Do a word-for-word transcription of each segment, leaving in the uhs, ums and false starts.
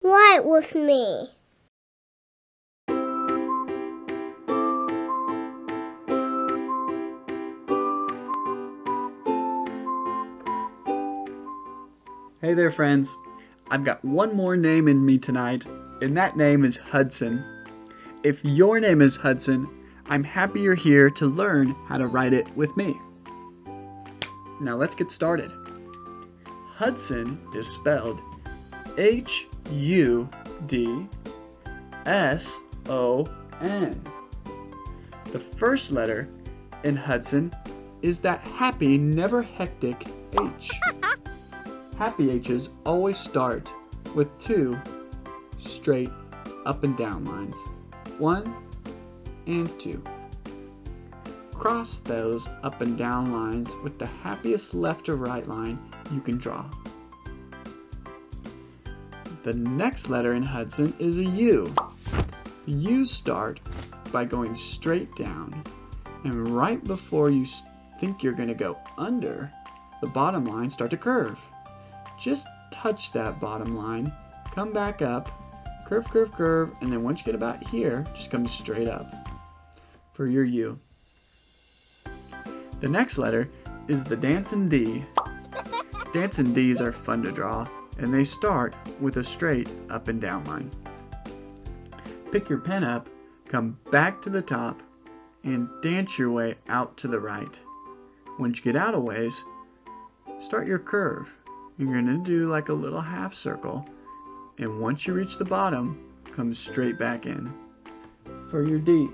Write with me. Hey there, friends. I've got one more name in me tonight, and that name is Hudson. If your name is Hudson, I'm happy you're here to learn how to write it with me. Now let's get started. Hudson is spelled H U D S O N. The first letter in Hudson is that happy, never hectic H. Happy H's always start with two straight up and down lines. One and two. Cross those up and down lines with the happiest left or right line you can draw. The next letter in Hudson is a U. U's start by going straight down, and right before you think you're going to go under, the bottom line start to curve. Just touch that bottom line, come back up, curve, curve, curve, and then once you get about here, just come straight up for your U. The next letter is the dancing D. Dancing D's are fun to draw, and they start with a straight up and down line. Pick your pen up, come back to the top, and dance your way out to the right. Once you get out a ways, start your curve. You're going to do like a little half circle, and once you reach the bottom, come straight back in for your D.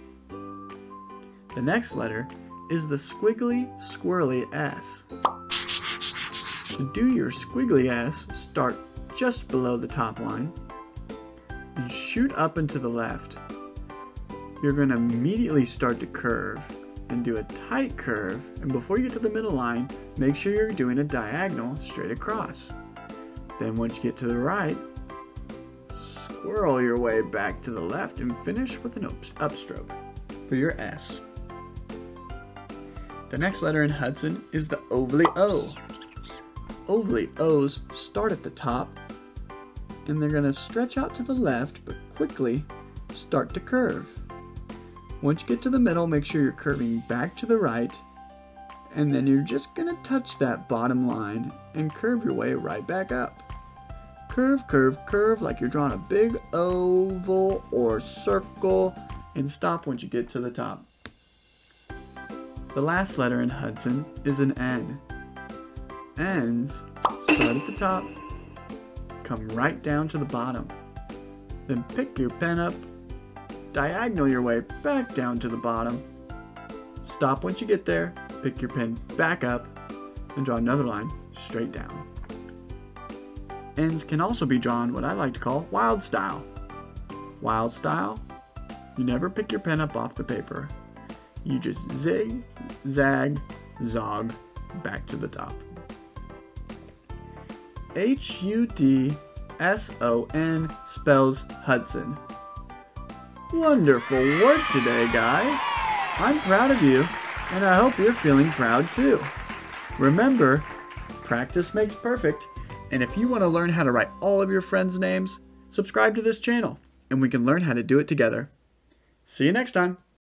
The next letter is the squiggly, squirrely S. To do your squiggly S, start just below the top line and shoot up and to the left. You're going to immediately start to curve and do a tight curve, and before you get to the middle line, make sure you're doing a diagonal straight across. Then once you get to the right, squirrel your way back to the left and finish with an upstroke for your S. The next letter in Hudson is the ovally O. Ovally O's start at the top, and they're going to stretch out to the left, but quickly start to curve. Once you get to the middle, make sure you're curving back to the right, and then you're just going to touch that bottom line and curve your way right back up. Curve, curve, curve like you're drawing a big oval or circle, and stop once you get to the top. The last letter in Hudson is an N. N's start at the top, come right down to the bottom. Then pick your pen up, diagonal your way back down to the bottom. Stop once you get there, pick your pen back up, and draw another line straight down. N's can also be drawn what I like to call wild style. Wild style, you never pick your pen up off the paper. You just zig, zag, zog back to the top. H U D S O N spells Hudson. Wonderful work today, guys. I'm proud of you, and I hope you're feeling proud too. Remember, practice makes perfect, and if you want to learn how to write all of your friends' names, subscribe to this channel, and we can learn how to do it together. See you next time.